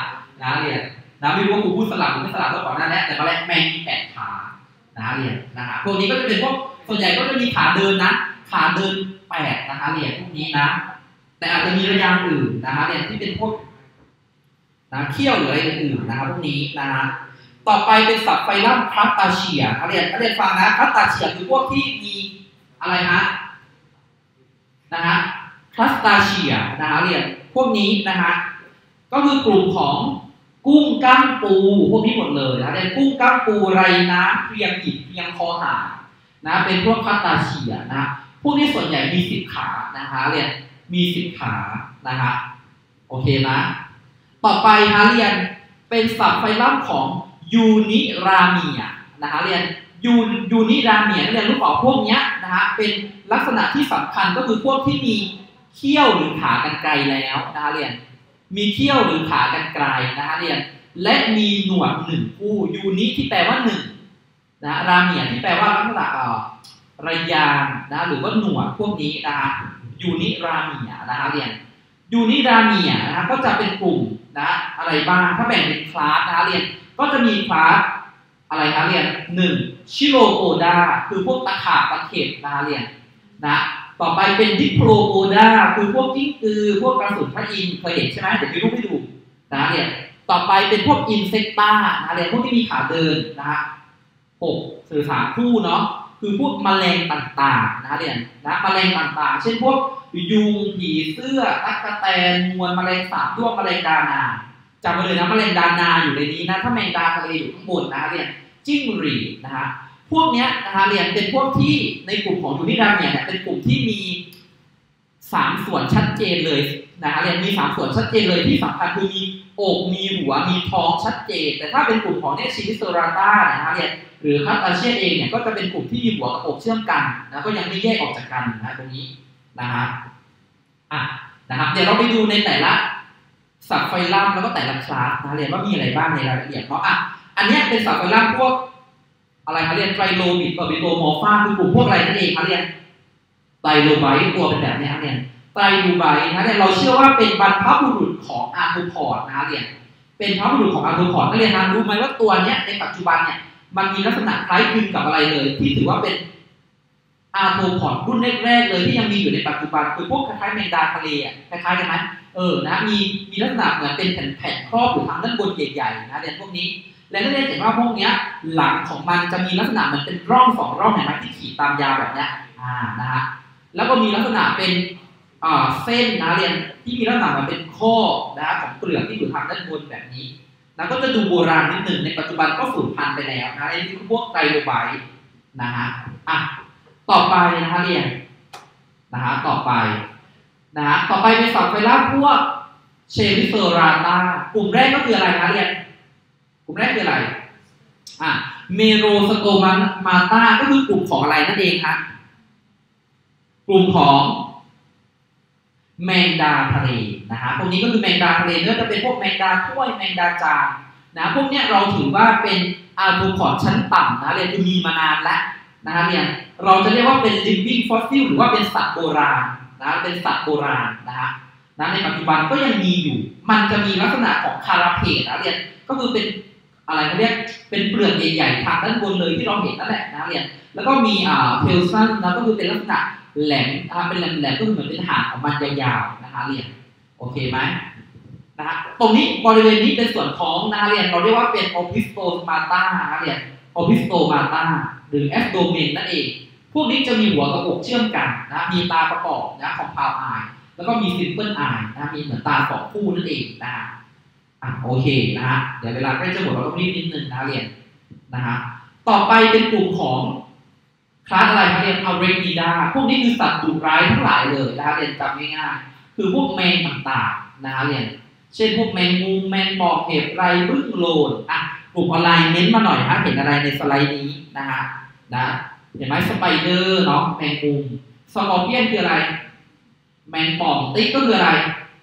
นะเรียนนะไม่รู้ว่าครูพูดสลับหรือไม่สลับแล้วก่อนหน้านี้แต่แมลงแมงมีแปดขานะเรียนนะครับพวกนี้ก็จะเป็นพวกส่วนใหญ่ก็จะมีขาเดินนะขาเดินแปดนะคะเรียนพวกนี้นะแต่อาจจะมีระยางอื่นนะคะเรียนที่เป็นพวกนะเขี้ยวหรืออะไรอื่นนะครับพวกนี้นะฮะต่อไปเป็นสัตว์ไฟลัมครัสตาเชียนะเรียนเรียนฟังนะครัสตาเชียคือพวกที่มีอะไรฮะนะฮะครัสตาเชียนะฮะเรียนพวกนี้นะฮะก็คือกลุ่มของกุ้งก้างปูพวกนี้หมดเลยนะเรียนกุ้งก้างปูไรน้ำเพียงหินเพียงคอหานะเป็นพวกครัสตาเชียนะพวกนี้ส่วนใหญ่มีสิบขานะคะเรียนมีสิบขานะฮะโอเคนะต่อไปฮะเรียนเป็นสัตว์ไฟลัมของยูนิราเมียนะคะเรียนยูยูนิราเมียเรียนรู้เปล่าพวกนี้นะฮะเป็นลักษณะที่สำคัญก็คือพวกที่มีเขี้ยวหรือขากรรไกรแล้วนะคะเรียนมีเขี้ยวหรือขากรรไกรนะคะเรียนและมีหนวดหนึ่งคู่ยูนิที่แปลว่าหนึ่งนะราเมียที่แปลว่าลักษณะระยางนะหรือว่าหนวดพวกนี้นะคะยูนิราเมียนะคะเรียนยูนิราเมียนะคะก็จะเป็นกลุ่มนะอะไรบ้างถ้าแบ่งเป็นคลาสนะคะเรียนก็จะมีคลาสอะไรคะเรียนหนึ่งชิโลโอดาคือพวกตะขาบตะเข็บนะคะเรียนนะต่อไปเป็นดิโพโลโอดาคือพวกกิ้งกือพวกกระสุนพระอินทร์เคยเห็นใช่ไหมเดี๋ยวมีรูปให้ดูนะเรียนต่อไปเป็นพวกอินเซกตานะเรียนพวกที่มีขาเดินนะฮะหกสื่อสารคู่เนาะคือพวกแมลงต่างๆนะเรียนนะแมลงต่างๆเช่นพวกยุงผีเสื้อตั๊กแตนมวลแมลงสาบด้วงแมลงดานาจำไว้เลยนะแมลงดานาอยู่ในนี้นะถ้าแมงดาทะเลอยู่ข้างบนนะเรียนจิ้งหรีดนะฮะพวกนี้นะคะเรียนเป็นพวกที่ในกลุ่มของยูนิราเมียเนี่ยเป็นกลุ่มที่มีสามส่วนชัดเจนเลยนะคะเรียนมีสามส่วนชัดเจนเลยที่สำคัญคือมีอกมีหัวมีท้องชัดเจนแต่ถ้าเป็นกลุ่มของเนี่ยชิลิโซราต้านะคะเรียนหรือคาตาเชียเองเนี่ยก็จะเป็นกลุ่มที่มีหัวกับอกเชื่อมกันนะก็ยังไม่แยกออกจากกันนะตรงนี้นะฮะอ่ะนะครับเดี๋ยวเราไปดูในแต่ละสัตว์ไฟลัมแล้วก็แต่ละคลาสนะเรียนว่ามีอะไรบ้างในรายละเอียดเนาะอ่ะอันนี้เป็นสัตว์ไฟลัมพวกอะไรคะเรียนไตรโลบิดกับบิโตมอร์ฟาคือกลุ่มพวกอะไรนั่นเองคะเรียนไตรโลไบต์ตัวเป็นแบบนี้ครับเรียนไตรโลไบต์นะเรียนเราเชื่อว่าเป็นบรรพบุรุษของอาร์โทพอดนะเรียนเป็นบรรพบุรุษของอาร์โทพอดนักเรียนนะรู้ไหมว่าตัวเนี้ยในปัจจุบันเนี่ยมันมีลักษณะคล้ายคลึงกับอะไรเลยที่ถือว่าเป็นอาร์โทพอดรุ่นแรกๆเลยที่ยังมีอยู่ในปัจจุบันคือพวกคล้ายๆแมงดาทะเลอ่ะคล้ายๆกันไหมเออนะมีมีลักษณะเหมือนเป็นแผ่นๆครอบอยู่ทางด้านบนใหญ่ๆนะเรียนพวกนี้และนักเรียนเห็นว่าพวกนี้หลังของมันจะมีลักษณะเหมือนเป็นร่องสองร่องเห็นไหมที่ขีดตามยาวแบบนี้อ่านะฮะแล้วก็มีลักษณะเป็นอ่าเส้นนะเรียนที่มีลักษณะเหมือนเป็นข้อนะของเปลือกที่อยู่ทางด้านบนแบบนี้แล้วก็จะดูโบราณนิดหนึ่งในปัจจุบันก็สูญพันธุ์ไปแล้วนะไอ้ที่พวกไตรโลไบต์นะฮะอ่ะต่อไปนะคะเรียนนะฮะต่อไปนะฮะต่อไปเป็นสัตว์ไฟลัมพวกเชลิโซราตากลุ่มแรกก็คืออะไรนะเรียนกลุ่มแรกคืออะไรอ่ะเมโรสโตมามาตาก็คือกลุ่มของอะไรนั่นเองครับกลุ่มของแมงดาทะเลนะฮะพวกนี้ก็คือแมงดาทะเลเนื้อจะเป็นพวกแมงดาถ้วยแมงดาจานนะพวกนี้เราถือว่าเป็นอาร์โทพอดชั้นต่ำนะเรียนคือมีมานานแล้วนะครับเรียนเราจะเรียกว่าเป็น living fossil หรือว่าเป็นสัตว์โบราณนะเป็นสัตว์โบราณนะฮะนะในปัจจุบันก็ยังมีอยู่มันจะมีลักษณะของคาราเพตนะเรียนก็คือเป็นอะไรเขาเรียกเป็นเปลือกใหญ่ๆทางด้านบนเลยที่เราเห็นนั่นแหละนะเรียนแล้วก็มีอ่าเพลซันนะก็คือเป็นลักษณะแหลมอ่าเป็นแหลมๆก็เหมือนเป็นหางของมันยาวๆนะคะเรียนโอเคไหมนะฮะตรงนี้บริเวณนี้เป็นส่วนของนะเรียนเราเรียกว่าเป็นโอพิสโตมาตานะเรียนโอพิสโตมาตาหรือแอฟโดเมนนั่นเองพวกนี้จะมีหัวกับอกเชื่อมกันนะมีตาประกอบนะของพาวอายแล้วก็มีซิมเปิลอายนะมีเหมือนตาสองคู่นั่นเองนะฮะอ่ะโอเคนะฮะเดี๋ยวเวลาใกล้จะหมดเราต้องรีบนิดนึงนะเรียนนะฮะต่อไปเป็นกลุ่มของคลาสอะไรคะเรียนอาเรนิดาพวกนี้คือสัตว์ดุร้ายทั้งหลายเลยนะเรียนจำง่ายๆคือพวกแมงต่างๆนะเรียนเช่นพวกแมงมุมแมงปองเห็บไรบึ้งโลนอ่ะกลุ่มออนไลน์เน้นมาหน่อยฮะเห็นอะไรในสไลด์นี้นะฮะนะเห็นไหมสไปเดอร์เนาะแมงมุมสกอร์เปียนคืออะไรแมงป่องติ๊กก็คืออะไร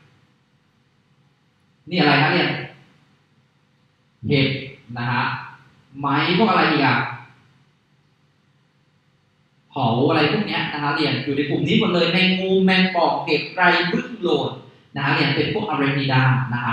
นี่อะไรครับเนี่ยเห็บนะฮะไม้พวกอะไรอีกอ่ะเผาอะไรพวกนี้นะฮะเรียนอยู่ในกลุ่มนี้หมดเลยแมงมุมแมงป่องเห็บไรบึ้งโลนนะฮะเรียนเป็นพวกอาเรนิดานะครับ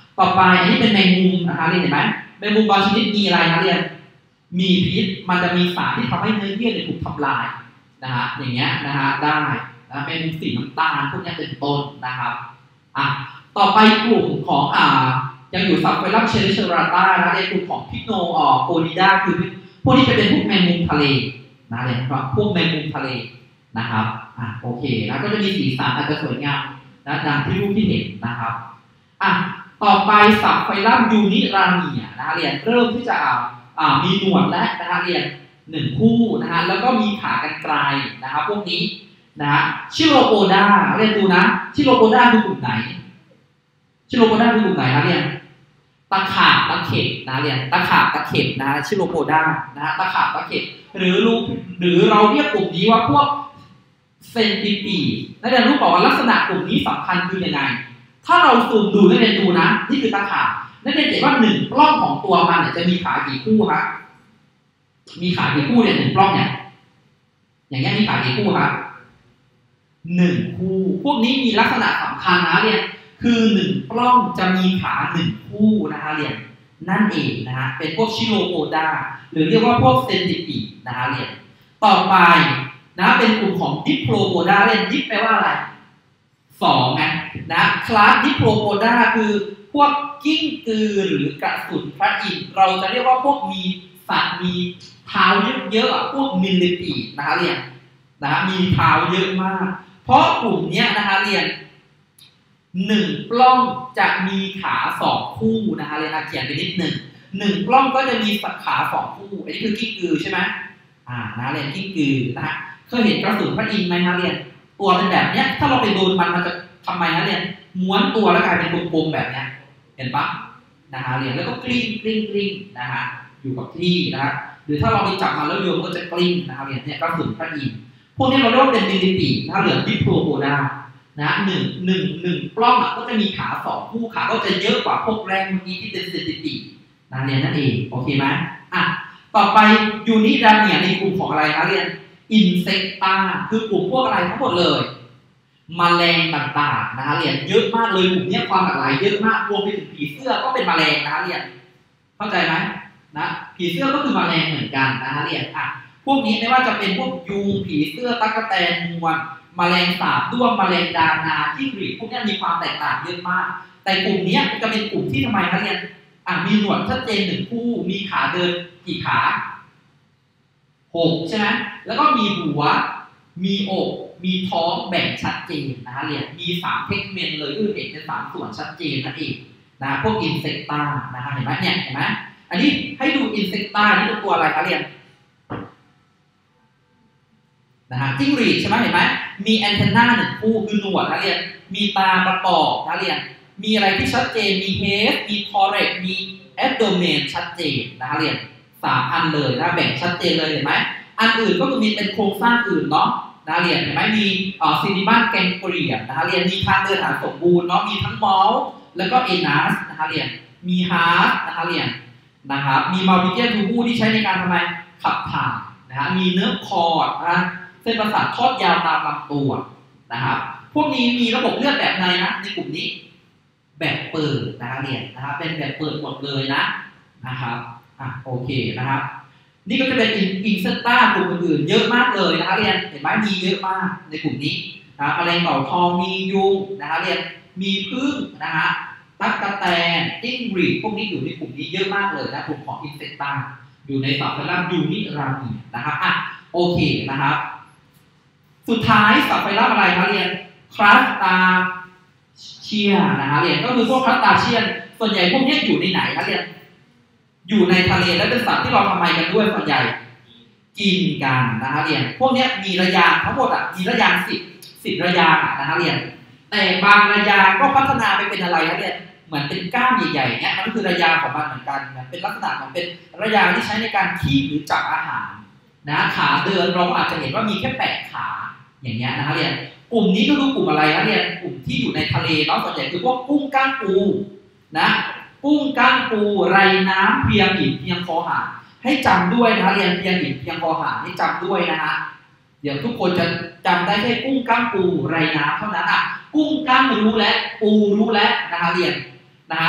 ต่อไปอันนี้เป็นแมงมุมนะคะเรียนเห็นไหมแมงมุมบางชนิดมีอะไรนะเรียนมีพิษมันจะมีสารที่ทำให้เนื้อเยื่อถูกทำลายนะฮะอย่างเงี้ยนะฮะได้นะเป็นสีน้ำตาลพวกนี้เป็นต้นนะครับอ่ะต่อไปกลุ่มของอ่ายังอยู่ซับไฟลัมเชลิเชอราต้านะในกลุ่มของพิโนออโกนิด้าคือพวกนี้จะเป็นพวกแมงมุมทะเลนะเลยครับพวกแมงมุมทะเลนะครับอ่ะโอเคนะก็จะมีสีสันอาจจะสวยงามนะดังที่รูปที่เห็นนะครับอ่ะต่อไปสับไฟลัมยูนิราเมียนะเรียนเริ่มที่จะอ่ามีหนวดและนะเรียนหนึ่งคู่นะฮะแล้วก็มีขากรรไกรนะครับพวกนี้นะฮะชิโรโปดาเรียนดูนะชิโรโปดาคือกลุ่มไหนชิโรโปดาคือกลุ่มไหนนะเรียนตะขาบตะเข็บนะเรียนตะขาบตะเข็บนะชิโรโปดานะฮะตะขาบตะเข็บหรือรู้หรือเราเรียกกลุ่มนี้ว่าพวกเซนติปีนักเรียนรู้บอกว่าลักษณะกลุ่มนี้สำคัญคือยังไงถ้าเราซูมดูนักเรียนดูนะนี่คือตะขาบนักเรียนเห็นว่าหนึ่งปล้องของตัวมันเนี่ยจะมีขากี่คู่ครับมีขากี่คู่เนี่ยหนึ่งปล้องเนี่ยอย่างเงี้ยมีขากี่คู่ครับหนึ่งคู่พวกนี้มีลักษณะสำคัญนะเรียนคือหนึ่งปล้องจะมีขาหนึ่งคู่นะคะเรียนนั่นเองนะฮะเป็นพวกชิโรโปดาหรือเรียกว่าพวกเซนติปีนะคะเรียนต่อไปนะเป็นกลุ่มของดิโพรโปดาเรียนดิแปลว่าอะไรสองไงนะคลาสดิโพรโปดาคือพวกกิ้งกือหรือกระสุนพระอินทร์เราจะเรียกว่าพวกมีสัตว์มีเท้าเยอะๆพวกมิลลิปีนะคะเรียนนะมีเท้าเยอะมากเพราะกลุ่มนี้นะคะเรียนหนึ่งปล้องจะมีขาสองคู่นะคะเรียนเขียนไปนิดหนึ่งหนึ่งปล้องก็จะมีขาสองคู่อันนี้คือกิ้งกือใช่ไหมอ่านะเรียนกิ้งกือนะฮะเคยเห็นกระสุนพระอินทร์ไหมนะเรียนตัวเป็นแบบเนี้ยถ้าเราไปโดนมันมันจะทำไมนะเรียนม้วนตัวแล้วกลายเป็นกลมๆแบบเนี้ยเห็นปะนะฮะเรียนแล้วก็กลิ้งกลิ้งกลิ้งนะฮะอยู่กับที่นะฮะหรือถ้าเราไปจับมันแล้วโยนก็จะกลิ้งนะครับเรียนเนี่ยกระสุนพระอินทร์พวกนี้เราเรียกว่าเป็นมิลลิปีนะเหลือดิโพรโปดานะหนึ่งหนึ่งหนึ่งปล้องอ่ะก็จะมีขาสองคู่ขาก็จะเยอะกว่าพวกแรกเมื่อกี้ที่เป็นเซนติปีนะเรียนนั่นเองโอเคไหมอ่ะต่อไปยูนิราเมียในกลุ่มของอะไรคะเรียนอินเซกตาคือกลุ่มพวกอะไรทั้งหมดเลยแมลงต่างๆนะคะเรียนเยอะมากเลยกลุ่มนี้ความหลากหลายเยอะมากรวมไปถึงผีเสื้อก็เป็นแมลงนะคะเรียนเข้าใจไหมนะผีเสื้อก็คือแมลงเหมือนกันนะคะเรียนอ่ะพวกนี้ไม่ว่าจะเป็นพวกยุงผีเสื้อตั๊กแตนมวลแมลงสาบด้วงแมลงดานาจิ้งหรีดพวกนี้มีความแตกต่างเยอะมากแต่กลุ่มนี้จะเป็นกลุ่มที่ทำไมคะเรียนอ่ะมีหนวดชัดเจนหนึ่งคู่มีขาเดินกี่ขาหกใช่ไหมแล้วก็มีหัวมีอกมีท้องแบ่งชัดเจนนะคะเรียนมีสามเทกเมนต์เลยก็คือเห็นเป็นสามส่วนชัดเจนนั่นเองนะพวกอินเซกตานะคะเห็นไหมเนี่ยเห็นไหมอันนี้ให้ดูอินเซกตานี่เป็นตัวอะไรคะเรียนนะฮะจิ้งหรีดใช่ไหมเห็นไหมมีแอนเทนนาหนึ่งคู่คือหนวดนะเรียนมีตาประกอบนะเรียนมีอะไรที่ชัดเจนมีเฮดมีทอเรกมีแอดโดเมนชัดเจนนะคะเรียนสามอันเลยนะแบ่งชัดเจนเลยเห็นไหมอันอื่นก็คือมีเป็นโครงสร้างอื่นเนาะนะเรียนเห็นไหมมีอ่าซินิบ้านแกงเกลียนะคะเรียนมีทางเดินหาสมบูรณ์เนาะมีทั้งมอลแล้วก็เอนัสนะคะเรียนมีฮาร์ดนะคะเรียนนะครับมีมัลติเจียนทูบูที่ใช้ในการทำไมขับถ่ายนะฮะมีเนื้อคอร์ดนะเส้นประสาททอดยาวตามลำตัวนะครับพวกนี้มีระบบเลือดแบบไหนนะในกลุ่มนี้แบบเปิดนะคะเรียนนะครับเป็นแบบเปิดหมดเลยนะนะครับอ่ะโอเคนะครับนี่ก็จะเป็นอินเซต้ากลุ่มอื่นๆเยอะมากเลยนะคะเรียนเห็นไหมมีเยอะมากในกลุ่มนี้นะมะเร็งเต่าทองมียุงนะคะเรียนมีผึ้งนะฮะตั๊กแตนจิ้งหรีดพวกนี้อยู่ในกลุ่มนี้เยอะมากเลยนะกลุ่มของอินเซต้าอยู่ในสับไฟลัมยูนิราเมียนะครับอ่ะโอเคนะครับสุดท้ายสับไฟลัมอะไรคะเรียนครัสตาเชียนะคะเรียนก็คือพวกครัสตาเชียนส่วนใหญ่พวกนี้อยู่ในไหนคะเรียนอยู่ในทะเลและเป็นสัตว์ที่เราทำไมกันด้วยส่วนใหญ่กินกันนะคะเรียนพวกนี้มีระยางทั้งหมดอ่ะมีระยางสิบสิบระยางนะคะเรียนแต่บางระยางก็พัฒนาไปเป็นอะไรคะเรียนเหมือนเป็นก้ามใหญ่ๆเนี้ยมันก็คือระยางของมันเหมือนกันนะเป็นลักษณะมันเป็นระยางที่ใช้ในการคีบหรือจับอาหารนะขาเดินเราอาจจะเห็นว่ามีแค่แปดขาอย่างเงี้ยนะคะเรียนกลุ่มนี้ก็คือกลุ่มอะไรคะเรียนกลุ่มที่อยู่ในทะเลเนาะส่วนใหญ่คือพวกกุ้งก้างปูนะกุ้งก้างปูไรน้ำเพียงหินเพียงคอหาให้จำด้วยนะคะเรียนเพียงหินเพียงคอหาให้จำด้วยนะฮะเดี๋ยวทุกคนจะจำได้แค่กุ้งก้างปูไรน้ำเท่านั้นอ่ะกุ้งก้างรู้และปูรู้และนะคะเรียนนะครับ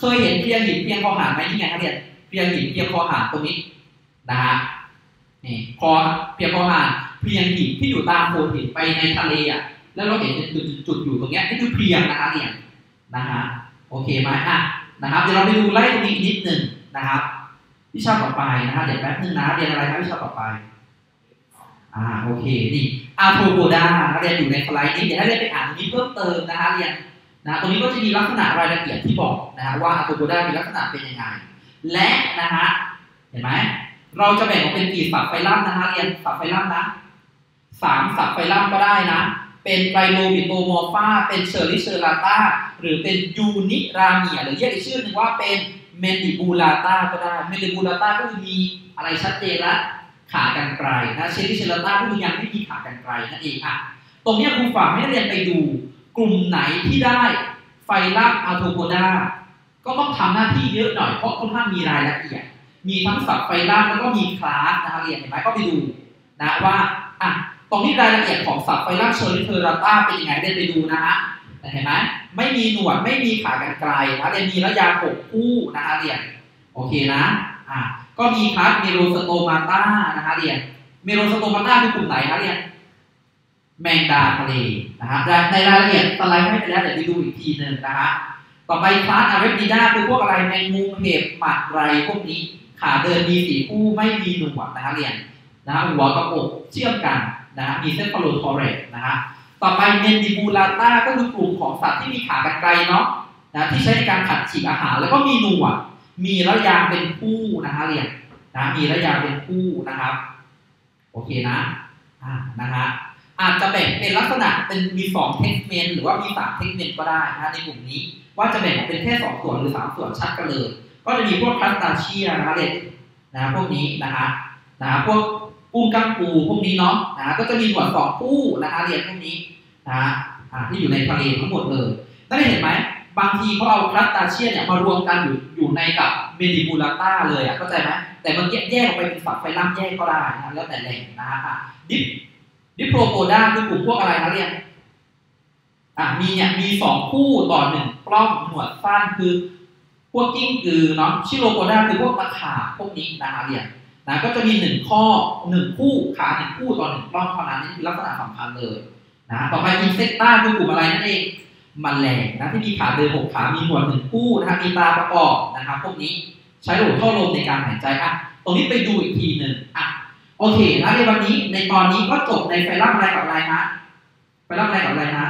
เคยเห็นเพียงหินเพียงคอหารไหมนี่ไงนักเรียนเพียงหินเพียงคอหารตรงนี้นะฮะนี่คอเพียงคอหารเพียงหินที่อยู่ตามโขดหินไปในทะเลอ่ะแล้วเราเห็นเป็นจุดๆอยู่ตรงเนี้ยนี่คือเพียงนะคะเรียนนะฮะโอเคไหมอ่ะนะครับเดี๋ยวเราไปดูไล่ตรงนี้นิดหนึ่งนะครับวิชาต่อไปนะฮะเดี๋ยวแป๊บนึงนะเรียนอะไรครับวิชาต่อไปอ่าโอเคนี่อาร์โทโพดาเรียนอยู่ในสไลด์นี้เดี๋ยวให้เรียนไปอ่านตรงนี้เพิ่มเติมนะคะเรียนนะตรงนี้ก็จะมีลักษณะรายละเอียดที่บอกนะฮะว่าอาร์โทโพดามีลักษณะเป็นยังไงและนะฮะเห็นไหมเราจะแบ่งออกเป็นกี่สับไฟลัมนะฮะเรียนสับไฟลัมนะสามสับไฟลัมก็ได้นะเป็นไตรโลบิโตมอร์ฟาเป็นเชอริเชอราตาหรือเป็นยูนิราเมียหรือเรียกอีกชื่อหนึ่งว่าเป็นเมนดิบูลาตาก็ได้เมนดิบูลาตาก็คือมีอะไรชัดเจนละขากรรไกรนะเชอริเชอราตาก็คือยังไม่มีขากรรไกรนั่นเองอ่ะตรงนี้ครูฝากให้เรียนไปดูกลุ่มไหนที่ได้ไฟลัมอาร์โทโพดาก็ต้องทำหน้าที่เยอะหน่อยเพราะค่อนข้างมีรายละเอียดมีทั้งสับไฟลัมแล้วก็มีคลาสนะคะเรียนเห็นไหมก็ไปดูนะว่าอ่ะตรงนี้รายละเอียดของสับไฟลัมเชอริเทอราต้าเป็นยังไงเรียนไปดูนะฮะเห็นไหมไม่มีหนวดไม่มีขากรรไกรนะเรียนมีระยะหกคู่นะคะเรียนโอเคนะอ่ะก็มีคลาสเมโลสโตมาต้านะคะเรียนเมโลสโตมาต้าคือกลุ่มไหนคะเรียนแมงดาทะเลนะฮะในรายละเอียดสไลด์ให้ไปแล้วเดี๋ยวไปดูอีกทีหนึ่งนะฮะต่อไปคลาสอาร์เรดิด้าคือพวกอะไรแมงมุมเห็บหมัดไรพวกนี้ขาเดินมีสี่คู่ไม่มีหนวดนะคะเรียนนะหัวกับอกเชื่อมกันนะมีเส้นฟลอทอเรตนะฮะต่อไปเมนดิบูลาต้าก็คือกลุ่มของสัตว์ที่มีขากรรไกรเนาะนะที่ใช้ในการขัดฉีกอาหารแล้วก็มีหนวดมีระยางเป็นคู่นะคะเรียนนะมีระยางเป็นคู่นะครับโอเคนะอ่านะฮะอาจจะแบ่งเป็นลักษณะเป็นมีสองเทคเมนหรือว่ามีสามเทคเมนก็ได้นะในกลุ่มนี้ว่าจะแบ่งเป็นแค่สองส่วนหรือสามส่วนชัดกันเลยก็จะมีพวกครัสตาเชียนะคะเรียนนะพวกนี้นะฮะนะพวกกุ้งกังปูพวกนี้เนาะนะก็จะมีหนวดสองคู่นะคะเรียนพวกนี้นะอ่าที่อยู่ในทะเลทั้งหมดเลยได้เห็นไหมบางทีเขาเอาครัสตาเชียเนี่ยมารวมกันอยู่อยู่ในกับเมดิบูลาต้าเลยอ่ะเข้าใจไหมแต่มันแยกแยกออกไปเป็นฝักไฟลัมแยกก็ได้นะแล้วแต่แหล่งนะฮะดิปดิโปรโปดาคือกลุ่มพวกอะไรนะเรียนอ่ะมีเนี่ยมีสองคู่ต่อหนึ่งปล้องหนวดสั้นคือพวกกิ้งกือเนาะชิโรโปดาคือพวกตะขาบพวกนี้นะคะเรียนนะก็จะมีหนึ่งข้อหนึ่งคู่ขาหนึ่งคู่ต่อหนึ่งปล้องเท่านั้นนี่คือลักษณะสำคัญเลยนะต่อไปอินเซกต้าคือกลุ่มอะไรนั่นเองแมลงนะที่มีขาเดินหกขามีหนวดหนึ่งคู่นะครับมีตาประกอบนะครับพวกนี้ใช้ระบบท่อลมในการหายใจอ่ะตรงนี้ไปดูอีกทีหนึ่งอ่ะโอเคนะในวันนี้ในตอนนี้ก็จบในไฟลัมอะไรกับอะไรฮะไฟลัมอะไรกับอะไรฮะ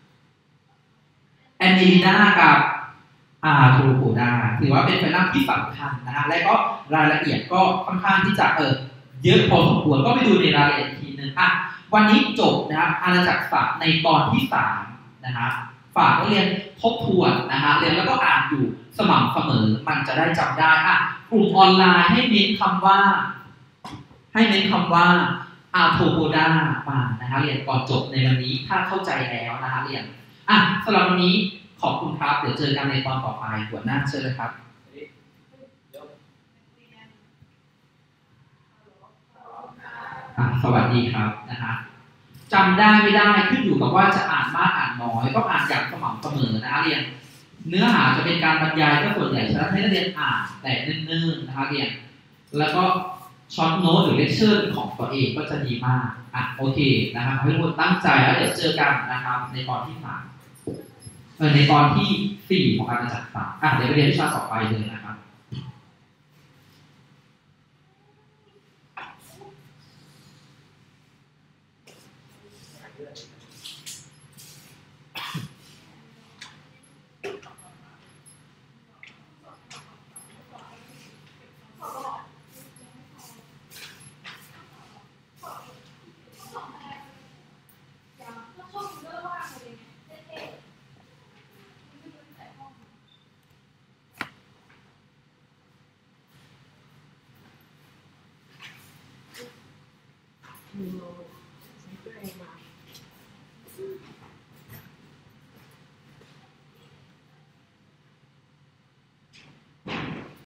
แอนนิลิน่ากับอาร์โทโพดาถือว่าเป็นไฟลัมที่สำคัญนะฮะและก็รายละเอียดก็ค่อนข้างที่จะเออเยอะพอสมควรก็ไปดูในรายละเอียดอีกทีหนึ่งอ่ะวันนี้จบนะครับอาณาจักรสัตว์ในตอนที่สามนะฮะฝากนักเรียนทบทวนนะฮะเรียนแล้วก็อ่านอยู่สม่ำเสมอมันจะได้จำได้อ่ะกลุ่มออนไลน์ให้เน้นคำว่าให้เน้นคำว่าอาร์โทโพดามานะฮะเรียนก่อนจบในวันนี้ถ้าเข้าใจแล้วนะฮะเรียนอ่ะสำหรับวันนี้ขอบคุณครับเดี๋ยวเจอกันในตอนต่อไปหัวหน้าเชิญเลยครับสวัสดีครับนะฮะจำได้ไม่ได้ขึ้นอยู่กับว่าจะอ่านมากอ่านน้อยก็อ่านอย่างสม่ำเสมอนะเรียนเนื้อหาจะเป็นการบรรยายก็ส่วนใหญ่ฉะนั้นให้นักเรียนอ่านแต่เนิ่นๆนะคะเรียนแล้วก็ช็อตโน้ตหรือเลคเชอร์ของตัวเองก็จะดีมากอ่ะโอเคนะครับให้ทุกคนตั้งใจแล้วเดี๋ยวเจอกันนะครับในตอนที่สามเออในตอนที่สี่ของอาณาจักรสัตว์อ่ะเดี๋ยวไปเรียนวิชาต่อไปเลยนะครับมีโน้ตใช้ตัวเองมา